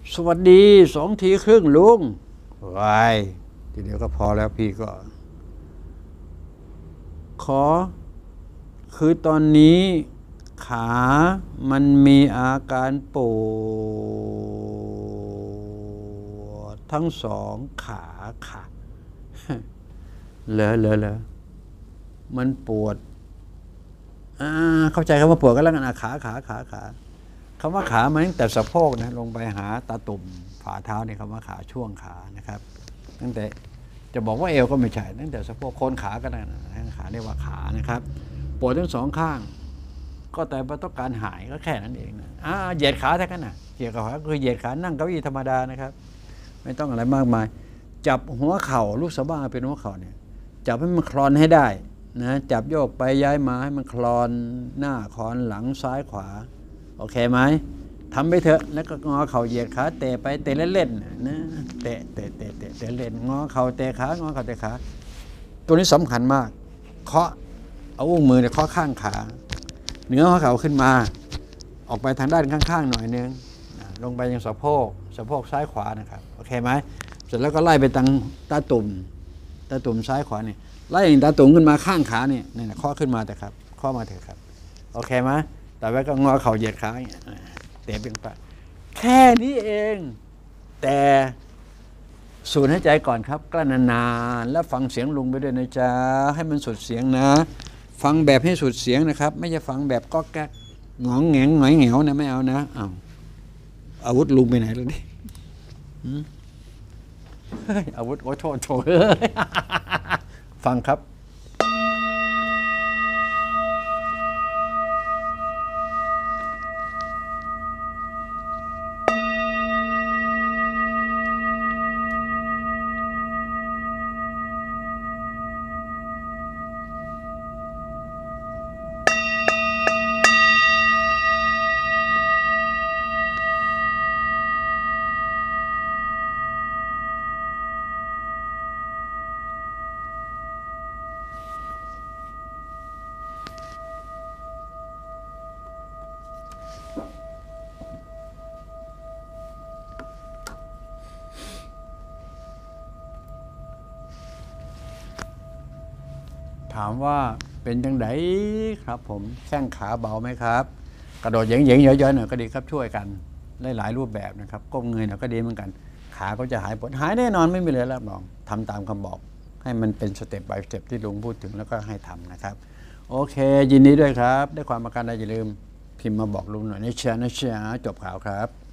สวัสดี2 ทีครึ่งลุงวายทีเดียวก็พอแล้วพี่ก็ขอคือตอนนี้ขามันมีอาการปวดทั้ง2 ขาค่ะเหรอมันปวดเข้าใจคำว่าปวดก็แล้วกันขาคำว่าขามันตั้งแต่สะโพกนะลงไปหาตาตุ่มฝ่าเท้านี่คำว่าขาช่วงขานะครับตั้งแต่จะบอกว่าเอวก็ไม่ใช่ตั้งแต่สะโพกโคนขาก็ได้นะขาเรียกว่าขานะครับปวดทั้ง2 ข้างก็แต่ต้องการหายก็แค่นั้นเองนะเหยียดขาแค่นั้นนะเหยียดขาคือเหยียดขานั่งเก้าอี้ธรรมดานะครับไม่ต้องอะไรมากมายจับหัวเข่าลูกสะบ้าเป็นหัวเข่าเนี่ยจับให้มันคลอนให้ได้นะจับโยกไปย้ายมาให้มันคลอนหน้าคลอนหลังซ้ายขวาโอเคไหมทำไปเถอะแล้วก็งอเข่าเหยียดขาเตะไปเตะเล่นๆนะเตะเล่นงอเข่าเตะขางอเข่าเตะขาตัวนี้สำคัญมากเคาะเอาอุ้งมือเนี่ยเคาะข้างขาเหนือหัวเข่าขึ้นมาออกไปทางด้านข้างๆหน่อยนึงลงไปยังสะโพกซ้ายขวานะครับโอเคไหมเสร็จแล้วก็ไล่ไปทางตาตุ่มซ้ายขวาเนี่ยไล่อย่างตาตุ่มขึ้นมาข้างขาเนี่ยเคาะขึ้นมาแต่ครับเคาะมาเถอะครับโอเคไหมแต่ว่าก็งอเข่าเหยียดขาเตะเป็นปะแค่นี้เองแต่สูดหายใจก่อนครับกลั้นนานๆแล้วฟังเสียงลุงไปด้วยนะจ๊ะให้มันสุดเสียงนะฟังแบบให้สุดเสียงนะครับไม่ใช่ฟังแบบก็แก๊กงองแงงหงอยเหงวนะไม่เอานะอาวุธลุงไปไหนแล้วนี่อาวุธโทษฟังครับถามว่าเป็นจังไดครับผมแข้งขาเบาไหมครับกระโดดเหย่งๆเยอะๆหน่อยก็ดีครับช่วยกันหลายรูปแบบนะครับก้มเงยหน่อยก็ดีเหมือนกันขาก็จะหายปวดหายแน่นอนไม่มีเลยรับรองทำตามคำบอกให้มันเป็นสเต็ป by สเต็ปที่ลุงพูดถึงแล้วก็ให้ทำนะครับโอเคยินดีด้วยครับได้ความประการใดอย่าลืมพิมพ์มาบอกลุงหน่อยนะเชียร์จบข่าวครับ